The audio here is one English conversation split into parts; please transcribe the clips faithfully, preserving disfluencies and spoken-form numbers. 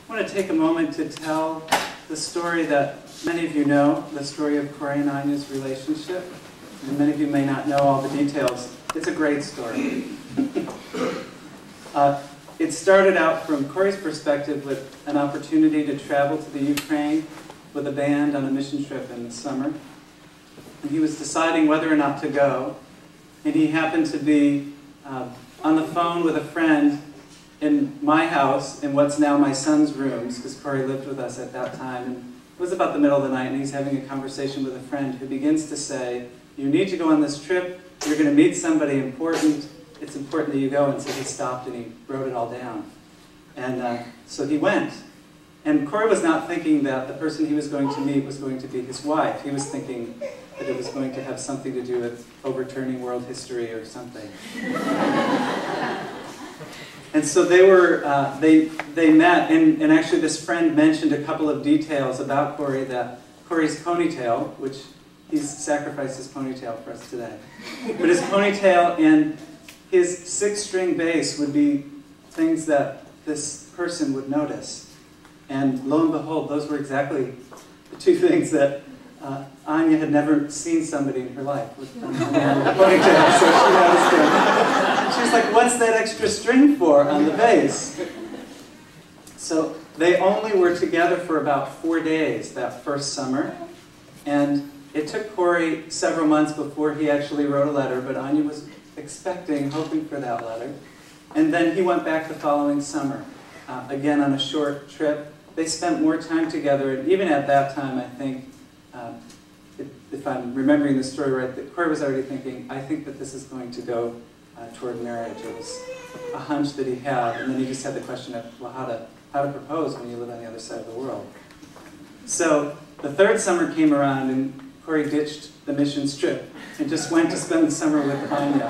I want to take a moment to tell the story that many of you know, the story of Corey and Anya's relationship. And many of you may not know all the details. It's a great story. uh, it started out from Corey's perspective with an opportunity to travel to the Ukraine with a band on a mission trip in the summer. And he was deciding whether or not to go. And he happened to be uh, on the phone with a friend in my house, in what's now my son's rooms, because Corey lived with us at that time. And it was about the middle of the night, and he's having a conversation with a friend who begins to say, you need to go on this trip, you're going to meet somebody important, it's important that you go. And so he stopped and he wrote it all down. And uh, so he went. And Corey was not thinking that the person he was going to meet was going to be his wife. He was thinking that it was going to have something to do with overturning world history or something. And so they were, uh, they, they met, and, and actually this friend mentioned a couple of details about Corey, that Corey's ponytail, which he's sacrificed his ponytail for us today, but his ponytail and his six-string bass would be things that this person would notice. And lo and behold, those were exactly the two things that uh, Anya had never seen somebody in her life with a ponytail, so she asked him. She was like, what's that extra string for on the bass? So they only were together for about four days that first summer. And it took Corey several months before he actually wrote a letter, but Anya was expecting, hoping for that letter. And then he went back the following summer, uh, again on a short trip. They spent more time together, and even at that time, I think, uh, if, if I'm remembering the story right, that Corey was already thinking, I think that this is going to go Uh, toward marriage. It was a hunch that he had, and then he just had the question of, well, how to, how to propose when you live on the other side of the world. So the third summer came around, and Corey ditched the mission trip and just went to spend the summer with Anya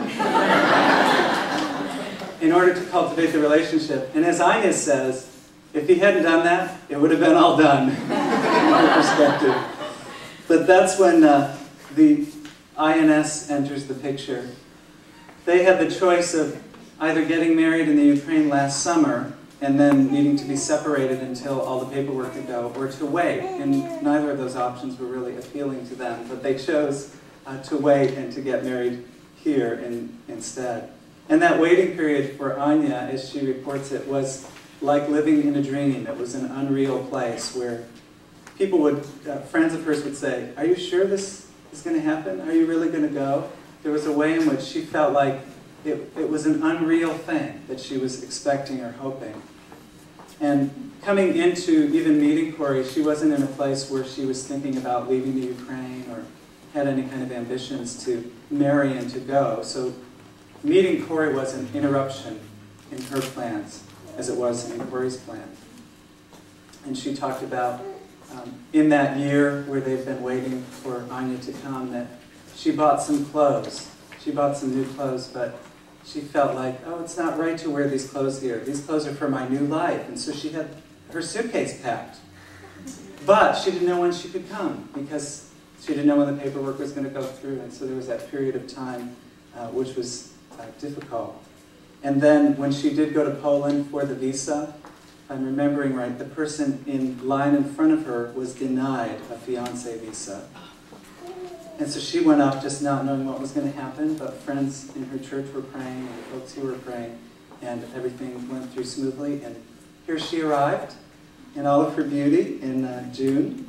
in order to cultivate the relationship. And as Anya says, if he hadn't done that, it would have been all done, from her perspective. But that's when uh, the I N S enters the picture. They had the choice of either getting married in the Ukraine last summer and then needing to be separated until all the paperwork could go, or to wait. And neither of those options were really appealing to them, but they chose uh, to wait and to get married here in, instead. And that waiting period for Anya, as she reports it, was like living in a dream. It was an unreal place where people would, uh, friends of hers would say, are you sure this is going to happen? Are you really going to go? There was a way in which she felt like it, it was an unreal thing that she was expecting or hoping. And coming into even meeting Corey, she wasn't in a place where she was thinking about leaving the Ukraine or had any kind of ambitions to marry and to go. So meeting Corey was an interruption in her plans, as it was in Corey's plan. And she talked about um, in that year where they've been waiting for Anya to come, that she bought some clothes. She bought some new clothes, but she felt like, oh, it's not right to wear these clothes here. These clothes are for my new life. And so she had her suitcase packed. But she didn't know when she could come, because she didn't know when the paperwork was going to go through. And so there was that period of time uh, which was uh, difficult. And then when she did go to Poland for the visa, if I'm remembering right, the person in line in front of her was denied a fiancé visa. And so she went up just not knowing what was going to happen, but friends in her church were praying, and folks who were praying, and everything went through smoothly. And here she arrived in all of her beauty in uh, June.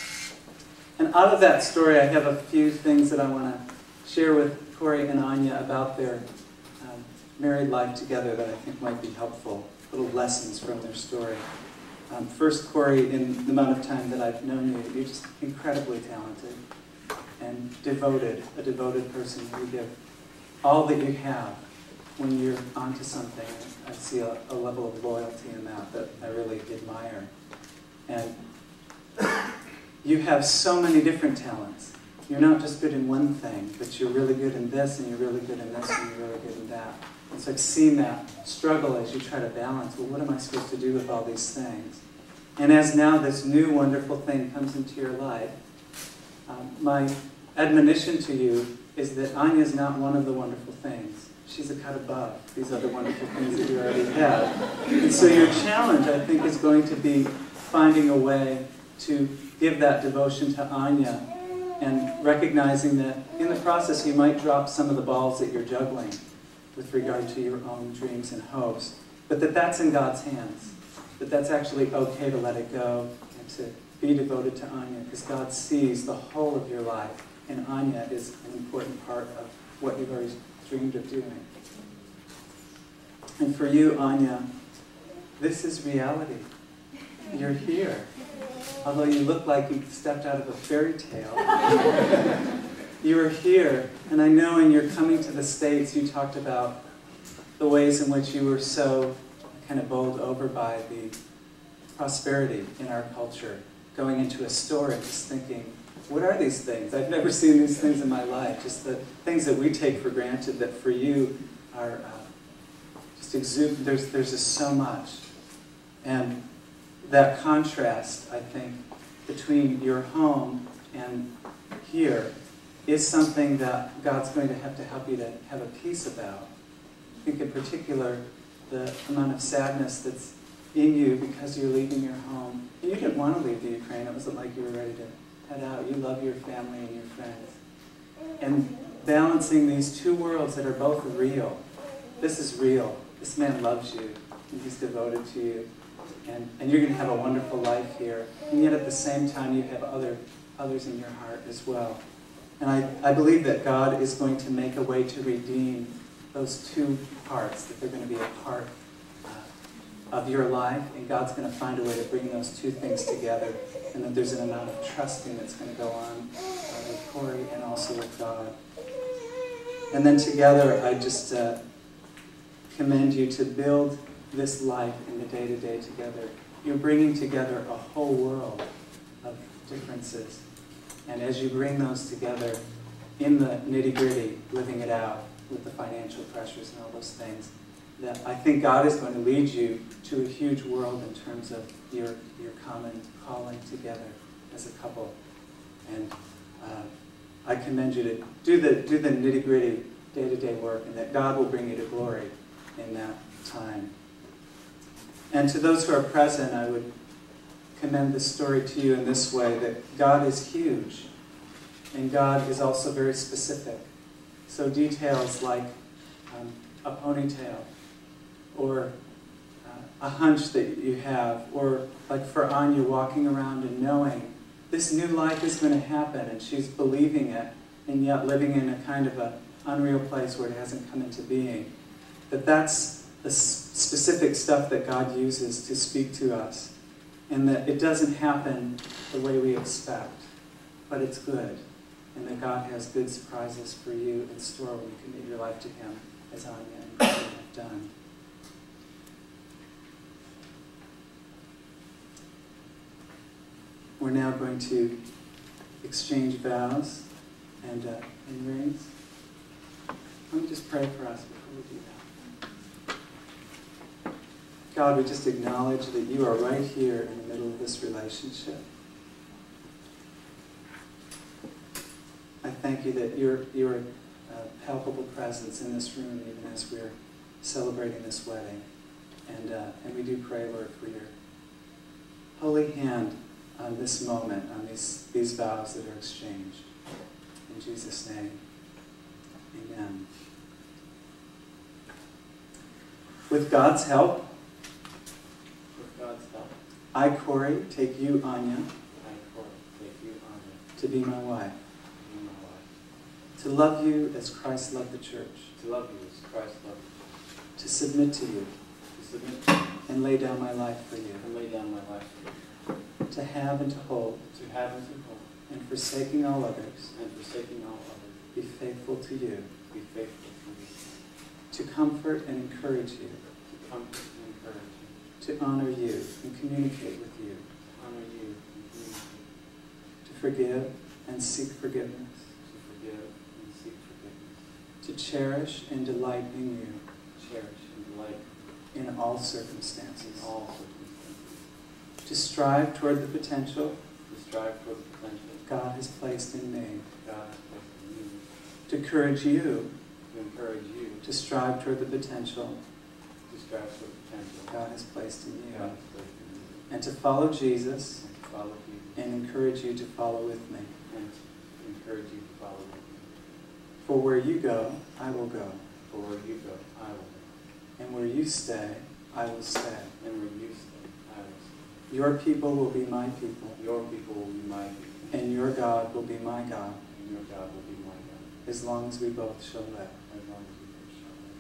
And out of that story, I have a few things that I want to share with Corey and Anya about their um, married life together that I think might be helpful, little lessons from their story. Um, first, Corey, in the amount of time that I've known you, you're just incredibly talented and devoted, a devoted person. You give all that you have when you're onto something. I see a, a level of loyalty in that that I really admire. And you have so many different talents. You're not just good in one thing, but you're really good in this, and you're really good in this, and you're really good in that. And so I've seen that struggle as you try to balance, well, what am I supposed to do with all these things? And as now this new wonderful thing comes into your life, um, my admonition to you is that Anya is not one of the wonderful things. she's a cut above these other wonderful things that you already have. And so your challenge, I think, is going to be finding a way to give that devotion to Anya, and recognizing that in the process you might drop some of the balls that you're juggling with regard to your own dreams and hopes, but that that's in God's hands, that that's actually okay to let it go and to be devoted to Anya, because God sees the whole of your life, and Anya is an important part of what you've always dreamed of doing. And for you, Anya, this is reality. You're here. Although you look like you stepped out of a fairy tale, you are here. And I know in your coming to the States, you talked about the ways in which you were so kind of bowled over by the prosperity in our culture, going into a store and just thinking, what are these things? I've never seen these things in my life. Just the things that we take for granted that for you are uh, just exude. There's, there's just so much. And that contrast, I think, between your home and here is something that God's going to have to help you to have a peace about. I think in particular, the amount of sadness that's in you because you're leaving your home. And you didn't want to leave the Ukraine. It wasn't like you were ready to head out. You love your family and your friends. And balancing these two worlds that are both real. This is real. This man loves you, and he's devoted to you. And, and you're going to have a wonderful life here. And yet at the same time, you have other, others in your heart as well. And I, I believe that God is going to make a way to redeem those two parts, that they're going to be a part uh, of your life, and God's going to find a way to bring those two things together, and that there's an amount of trusting that's going to go on uh, with Corey and also with God. And then together, I just uh, commend you to build this life in the day-to-day together. You're bringing together a whole world of differences. And as you bring those together in the nitty-gritty, living it out with the financial pressures and all those things, that I think God is going to lead you to a huge world in terms of your, your common calling together as a couple. And uh, I commend you to do the, do the nitty-gritty day-to-day work, and that God will bring you to glory in that time. And to those who are present, I would commend this story to you in this way, that God is huge, and God is also very specific. So details like um, a ponytail, or uh, a hunch that you have, or like for Anya walking around and knowing this new life is going to happen, and she's believing it, and yet living in a kind of a unreal place where it hasn't come into being. That that's the specific stuff that God uses to speak to us, and that it doesn't happen the way we expect, but it's good, and that God has good surprises for you in store when you commit your life to Him, as Anya and God have done. We're now going to exchange vows and, uh, and rings. Let me just pray for us before we do that. God, we just acknowledge that you are right here in the middle of this relationship. I thank you that you're, you're a palpable presence in this room, even as we're celebrating this wedding. And, uh, and we do pray, Lord, for your holy hand on this moment, on these, these vows that are exchanged. In Jesus' name, amen. With God's help, God's help, I, Corey, take you, Anya, I, Corey, take you, Anya, to be my wife, to be my wife, to love you as Christ loved the church, to love you as Christ loved the church, to submit to you, to submit to you, and lay down my life for you, and lay down my life for you, to have and to hold, to have and to hold, and forsaking all others, and forsaking all others, be faithful to you, be faithful to you, to comfort and encourage you, to comfort and encourage you, to honor you and communicate with you, to honor you and communicate, to forgive and seek forgiveness, to forgive and seek forgiveness, to cherish and delight in you, cherish and delight in all circumstances, in all circumstances, to strive toward the potential to strive toward the potential God has placed in me, God has placed in you, to encourage you to encourage you to strive toward the potential to strive for the potential God has placed in you, God has placed in you, and to follow Jesus and to follow Jesus, and encourage you to follow with me. and to encourage you to follow with me. For where you go, I will go, For where you go, I will go, and where you stay, I will stay. and where you stay, I will stay. Your people will be my people, Your people will be my people, and your God will be my God, and your God will be my God, as long as we both shall live. as long as we both shall live.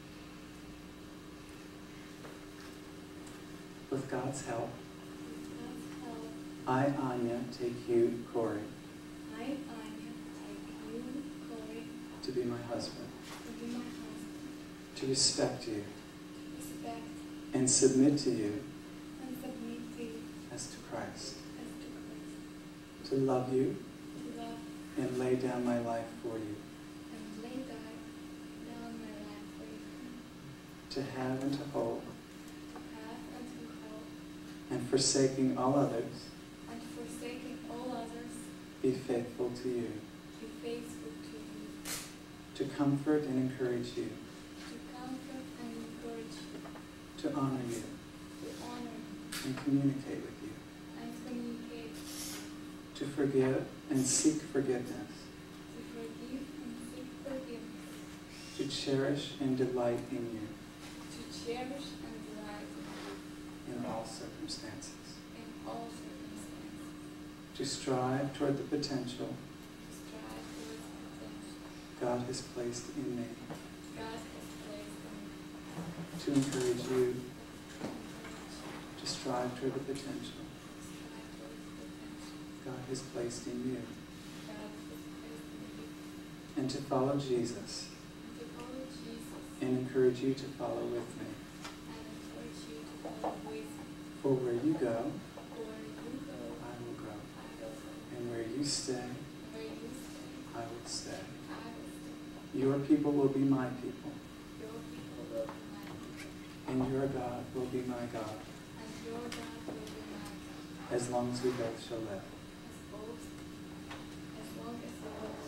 With God's help, God's help, I, Anya, take you, Corey, I, Anya, take you, Corey, to be my husband, to be my husband, to respect you, to respect and submit to you and submit to you as to Christ, as to Christ, to love you to love and lay down my life for you, and lay down, down my life for you, to have and to hold, to have and to hold, and forsaking all others, and forsaking all others, be faithful to you, be faithful to you, to comfort and encourage you, to comfort and encourage you, to honor you to honor you, and communicate with you, and communicate, to forgive and seek forgiveness, to forgive and seek forgiveness, to cherish and delight in you to cherish and delight in all circumstances, in all circumstances, to strive toward the potential to strive towards potential God has placed in me, God has placed in me, to encourage you to encourage, to strive toward the potential to strive towards potential God has placed in you, God has placed in you, and to follow Jesus and to follow Jesus, and encourage you to follow with me. and encourage you to follow with me. For where you go, For where you go, I will go, I will go. and where you stay, Where you stay, I will stay. I will stay. Your people will be my people, Your people will be my people, and your God will be my God, and your God will be my God, as long as we both shall live. as both, as long as we both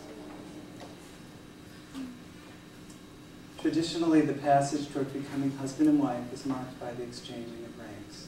live. Traditionally, the passage toward becoming husband and wife is marked by the exchanging of rings.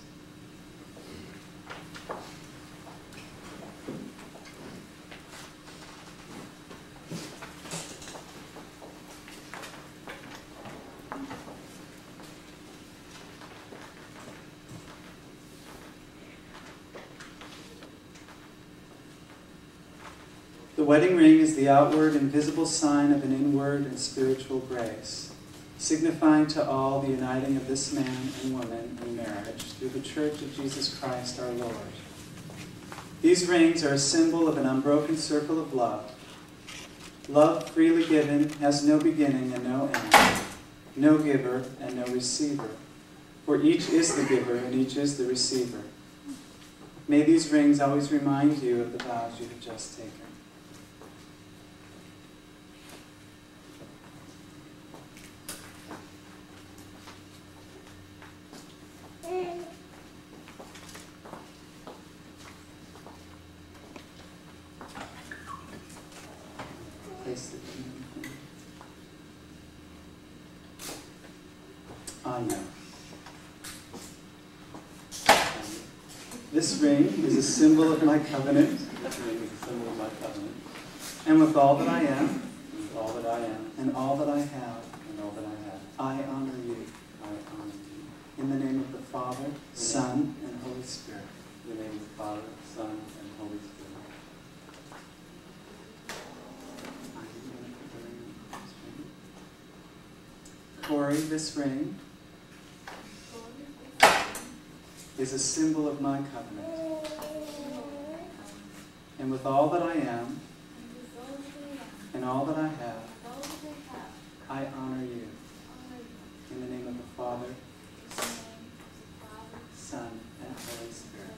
The wedding ring is the outward and visible sign of an inward and spiritual grace, signifying to all the uniting of this man and woman in marriage through the Church of Jesus Christ our Lord. These rings are a symbol of an unbroken circle of love. Love freely given has no beginning and no end, no giver and no receiver, for each is the giver and each is the receiver. May these rings always remind you of the vows you have just taken. Place the ring. Anya. This ring is a symbol of my covenant, This ring is a symbol of my covenant, and with all that I am, and with all that I am, and all that I have, and all that I have, I honor you. I honor you. In the name of the Father, Son, and Holy Spirit. In the name of the Father, Son, and Holy Spirit. Corey, this ring For this is a symbol of my covenant, and with all that I am, and with all that I am, and all that I have, all that I have, I honor you. honor you. In the name of the Father, In the name of the Father, Son, and Holy Spirit.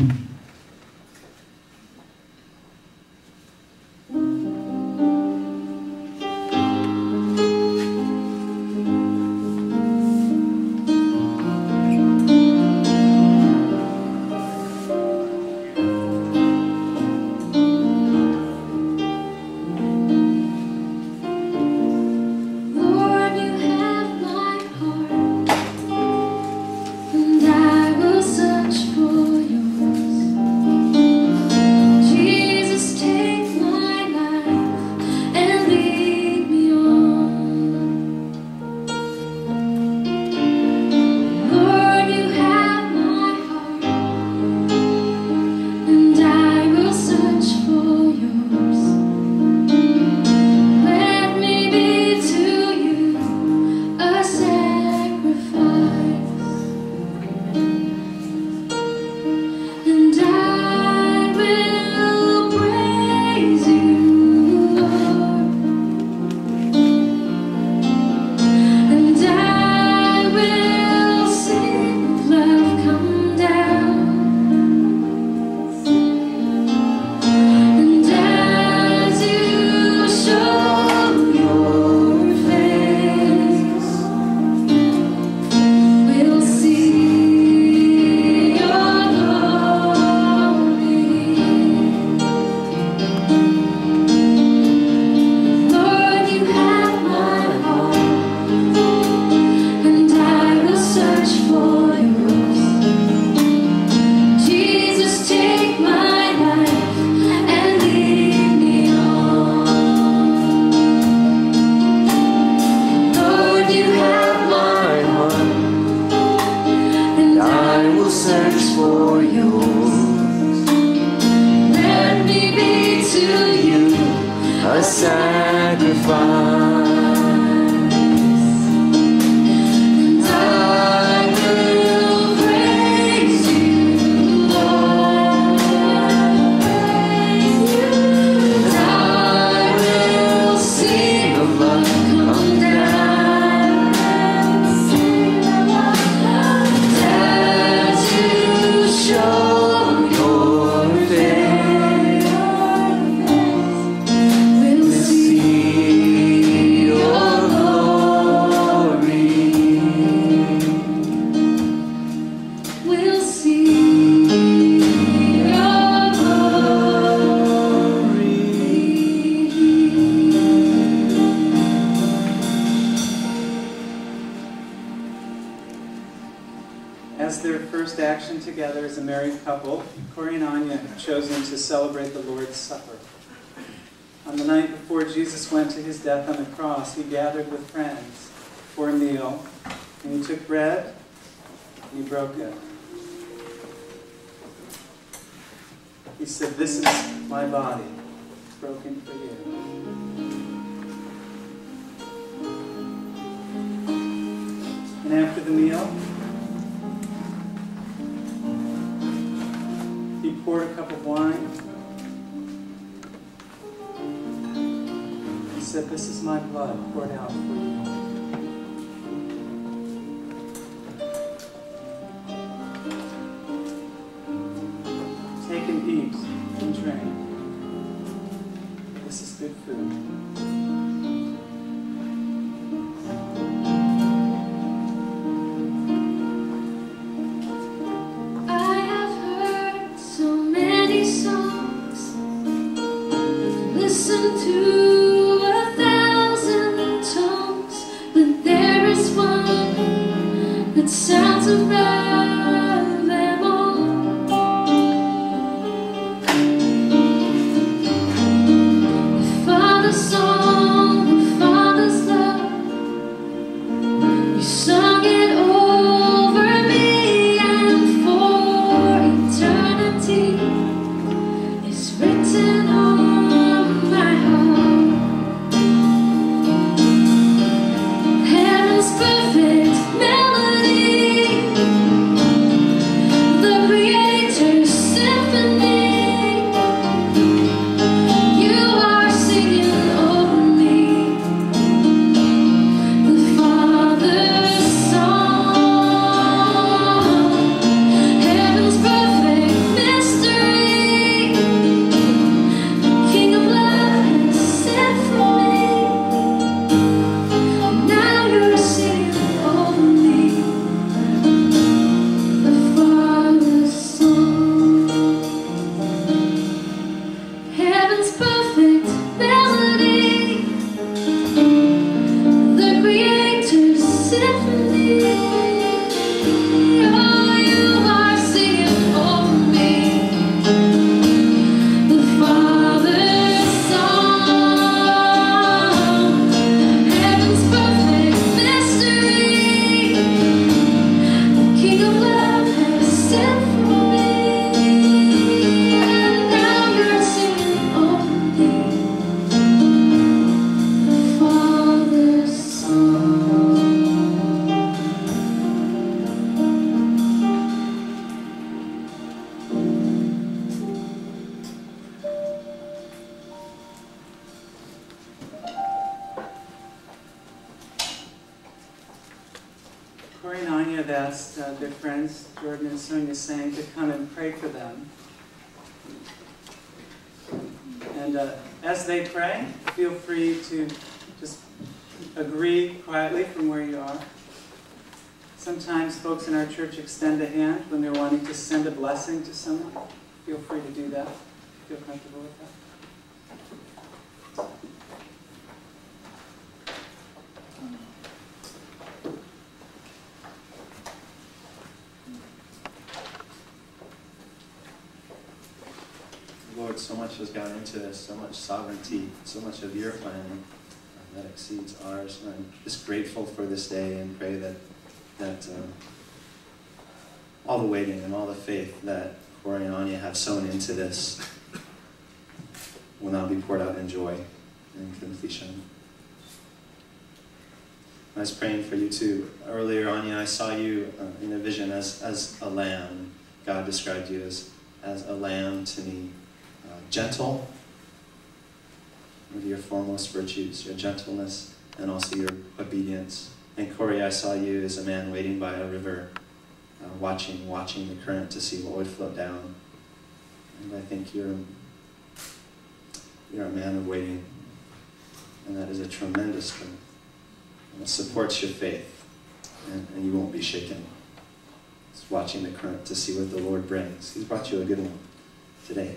As their first action together as a married couple, Corey and Anya have chosen to celebrate the Lord's Supper. On the night before Jesus went to his death on the cross, he gathered with friends for a meal, and he took bread, and he broke it. He said, "This is my body, broken for you." And after the meal, he poured a cup of wine. He said, "This is my blood poured out for you." Take and eat and drink. This is good food. Listen to a thousand tongues, but there is one that sounds above them all. The Father's song, the Father's love, you sung it over me, and for eternity it's written on my heart. heaven's perfect melody, the Creator's symphony. Oh, you are singing for me, the Father's song, heaven's perfect mystery, the King of love has sent for me. And now you're singing only the Father's song. Corey and Anya have asked uh, their friends, Jordan and Sonia Sang, to come and pray for them. And uh, as they pray, feel free to just agree quietly from where you are. Sometimes folks in our church extend a hand when they're wanting to send a blessing to someone. Feel free to do that. Feel comfortable with that. Lord, so much has gone into this, so much sovereignty, so much of your planning uh, that exceeds ours. And I'm just grateful for this day and pray that that uh, all the waiting and all the faith that Corey and Anya have sown into this will now be poured out in joy and completion. I was praying for you too. Earlier, Anya, I saw you uh, in a vision as, as a lamb. God described you as, as a lamb to me. Uh, gentle, one of your foremost virtues, your gentleness, and also your obedience. And Corey, I saw you as a man waiting by a river, uh, watching, watching the current to see what would float down. And I think you're, you're a man of waiting, and that is a tremendous strength. And it supports your faith, and, and you won't be shaken. It's watching the current to see what the Lord brings. He's brought you a good one today.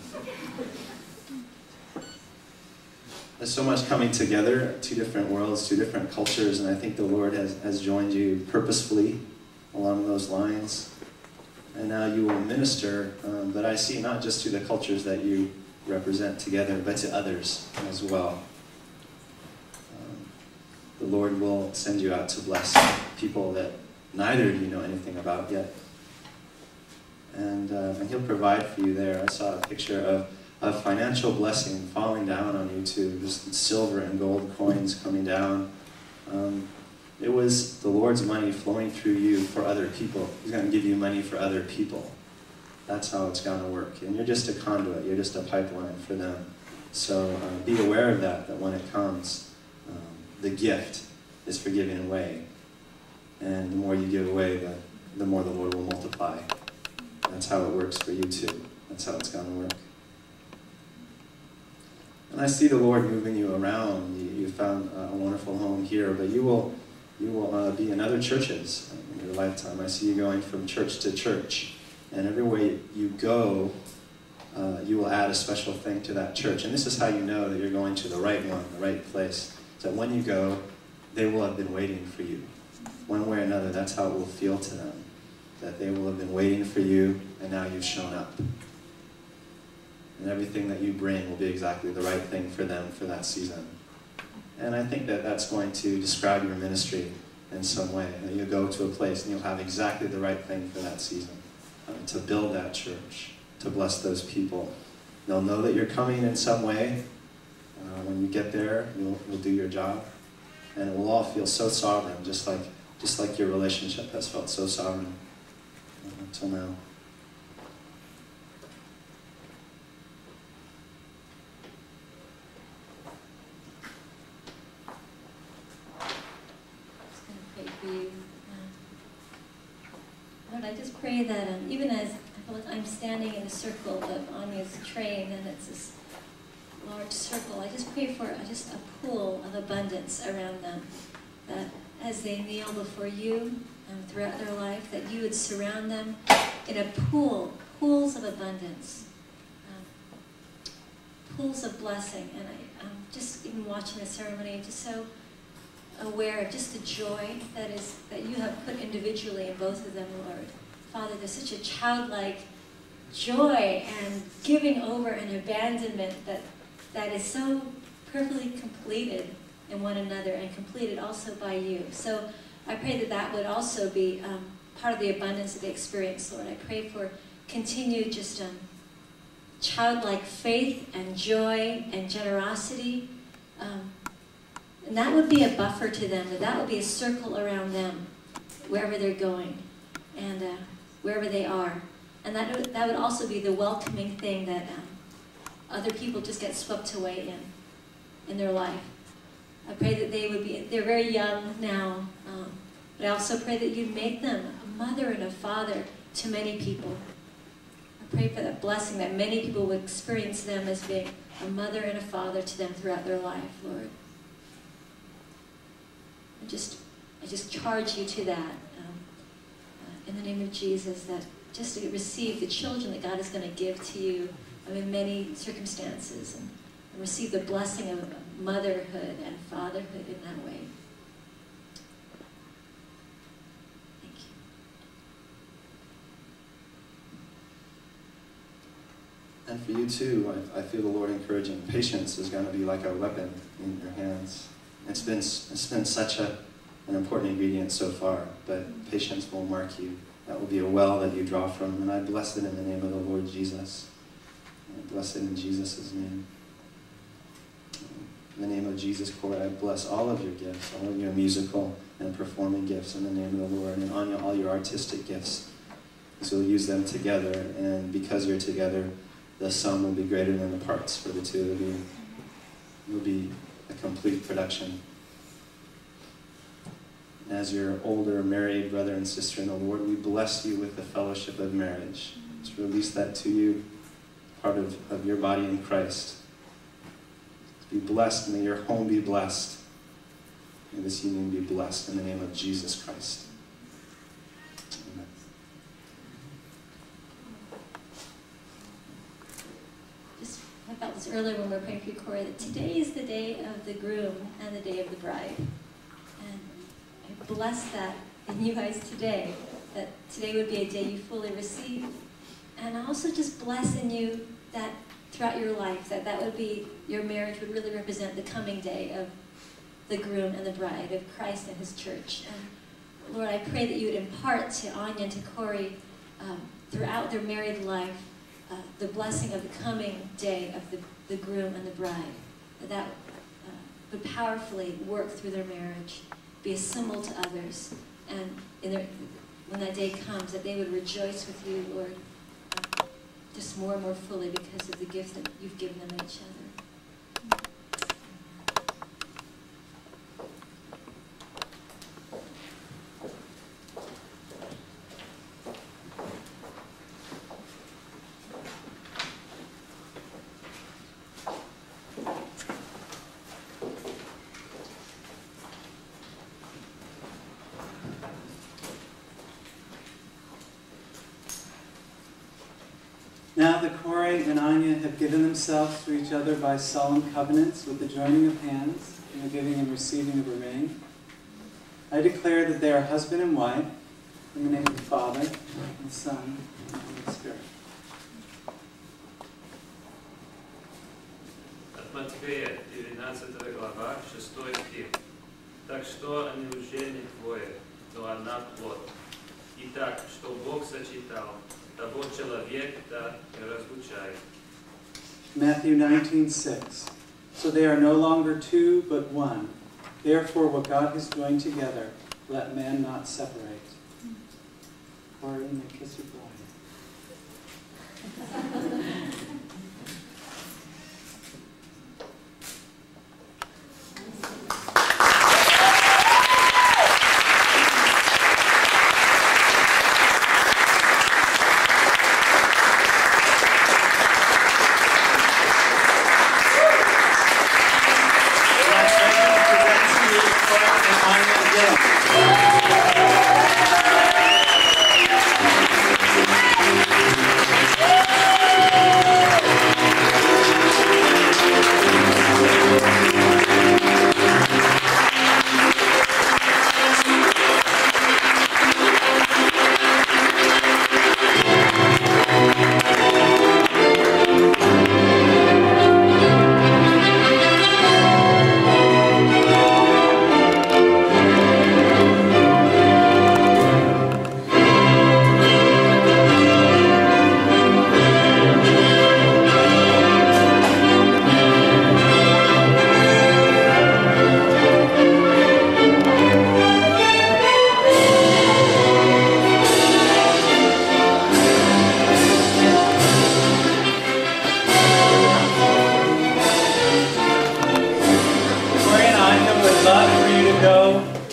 There's so much coming together, two different worlds, two different cultures, and I think the Lord has, has joined you purposefully along those lines. And now you will minister, um, but I see not just to the cultures that you represent together, but to others as well. Um, the Lord will send you out to bless people that neither of you know anything about yet. And, uh, and He'll provide for you there. I saw a picture of, of financial blessing falling down on you too, just silver and gold coins coming down. Um, it was the Lord's money flowing through you for other people. He's going to give you money for other people. That's how it's going to work. And you're just a conduit. You're just a pipeline for them. So uh, be aware of that, that when it comes, um, the gift is for giving away. And the more you give away, the, the more the Lord will multiply. That's how it works for you too. That's how it's going to work. And I see the Lord moving you around. You, you found a wonderful home here, but you will, you will uh, be in other churches in your lifetime. I see you going from church to church. And everywhere you go, uh, you will add a special thing to that church. And this is how you know that you're going to the right one, the right place. That when you go, they will have been waiting for you. One way or another, that's how it will feel to them. That they will have been waiting for you, and now you've shown up. And everything that you bring will be exactly the right thing for them for that season. And I think that that's going to describe your ministry in some way. That you'll go to a place and you'll have exactly the right thing for that season. Uh, to build that church, to bless those people. They'll know that you're coming in some way. Uh, when you get there, you'll, you'll do your job. And it will all feel so sovereign, just like, just like your relationship has felt so sovereign until now. Just going to pray for you. Uh, Lord, I just pray that um, even as I feel like I'm standing in a circle of Anya's train, and it's this large circle, I just pray for uh, just a pool of abundance around them, that as they kneel before you um, throughout their life, that you would surround them in a pool, pools of abundance, um, pools of blessing. And I, um, just even watching the ceremony, I'm just so aware of just the joy that is that you have put individually in both of them, Lord. Father, there's such a childlike joy and giving over and abandonment that that is so perfectly completed in one another and completed also by you. So I pray that that would also be um, part of the abundance that they experience, Lord. I pray for continued just um, childlike faith and joy and generosity. Um, and that would be a buffer to them, that that would be a circle around them wherever they're going and uh, wherever they are. And that would, that would also be the welcoming thing that um, other people just get swept away in, in their life. I pray that they would be, they're very young now, um, but I also pray that you'd make them a mother and a father to many people. I pray for that blessing that many people would experience them as being a mother and a father to them throughout their life, Lord. I just, I just charge you to that um, uh, in the name of Jesus, that just to receive the children that God is going to give to you um, in many circumstances, and, and receive the blessing of motherhood and fatherhood in that way. Thank you. And for you too, I, I feel the Lord encouraging. Patience is going to be like a weapon in your hands. It's been, it's been such a, an important ingredient so far, but patience will mark you. That will be a well that you draw from, and I bless it in the name of the Lord Jesus. I bless it in Jesus' name. In the name of Jesus, Corey, I bless all of your gifts, all of your musical and performing gifts in the name of the Lord, and on all your artistic gifts. So you'll use them together, and because you're together, the sum will be greater than the parts for the two of you. It will be a complete production. As your older married brother and sister in the Lord, we bless you with the fellowship of marriage. Just release that to you, part of, of your body in Christ. Be blessed. May your home be blessed. May this union be blessed in the name of Jesus Christ. Amen. Just, I felt this earlier when we were praying for you, Corey, that today is the day of the groom and the day of the bride. And I bless that in you guys today, that today would be a day you fully receive. And I also just bless in you that throughout your life, that that would be, your marriage would really represent the coming day of the groom and the bride, of Christ and his church. And Lord, I pray that you would impart to Anya and to Corey um, throughout their married life uh, the blessing of the coming day of the, the groom and the bride, that that uh, would powerfully work through their marriage, be a symbol to others, and in their, when that day comes, that they would rejoice with you, Lord, uh, just more and more fully because of the gift that you've given them each other. Now the Corey and Anya have given themselves to each other by solemn covenants with the joining of hands and the giving and receiving of a ring. I declare that they are husband and wife in the name of the Father, and the Son, and the Holy Spirit. От Матфея, двенадцатая глава, шестой стих. Так что они уже не двое, но одна плоть. Итак, что Бог сочетал, того человек да не разлучает. Matthew nineteen six. So they are no longer two, but one. Therefore, what God has joined together, let man not separate. Or in the kiss of bride.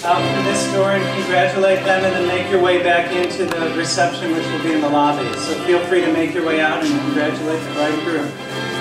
out from this door and congratulate them, and then make your way back into the reception, which will be in the lobby. So feel free to make your way out and congratulate the bride and groom.